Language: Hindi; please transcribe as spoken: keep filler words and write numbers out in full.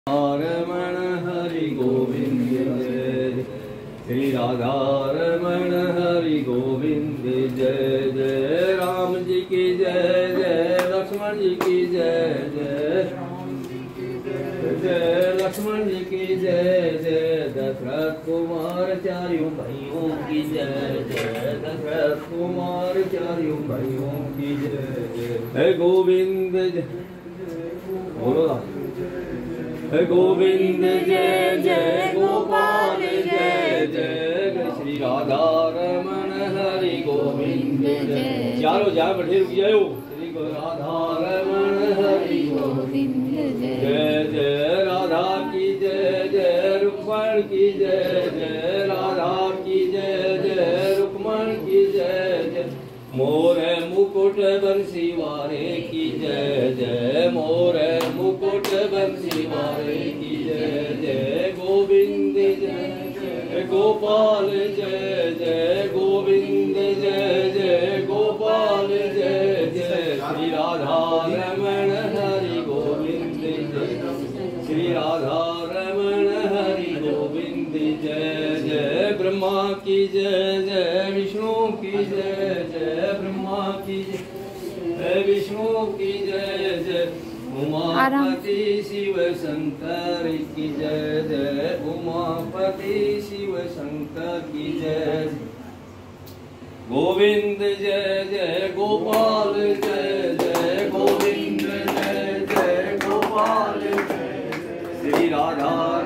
रमण हरि गोविंद जय श्री राधा रमण हरि गोविंद जय जय राम जी की जय जय लक्ष्मण जी की जय जय जय लक्ष्मण जी की जय जय दशरथ कुमार चारों भाइयों की जय जय दशरथ कुमार चारों भाइयों की जय जय गोविंद जय बोलो गोविंद जय जय गोपाल जय जय श्री राधा रमण हरि गोविंद जय चारों जा बैठे रुक जाओ श्री राधा रमण हरि गोविंद जय जय राधा की जय जय रुक्मण की जय जय राधा की जय जय रुक्मण की जय जय मोर मुकुट बंसी वारे की जय जय मोर मुकुट बंसी वारे की जय जय गोविंद जय जय गोपाल जय जय गोविंद जय जय गोपाल जय जय श्री राधा रमण हरि गोविंद जय श्री राधा रमण हरि गोविंद जय जय ब्रह्मा की जय जय विष्णु की जय जय ब्रह्मा की जय विष्णु की जय जय उमापति शिव शंकर की जय जय उमापति शिव शंकर की जय गोविंद जय जय गोपाल जय जय गोविंद जय जय गोपाल जय श्री राधा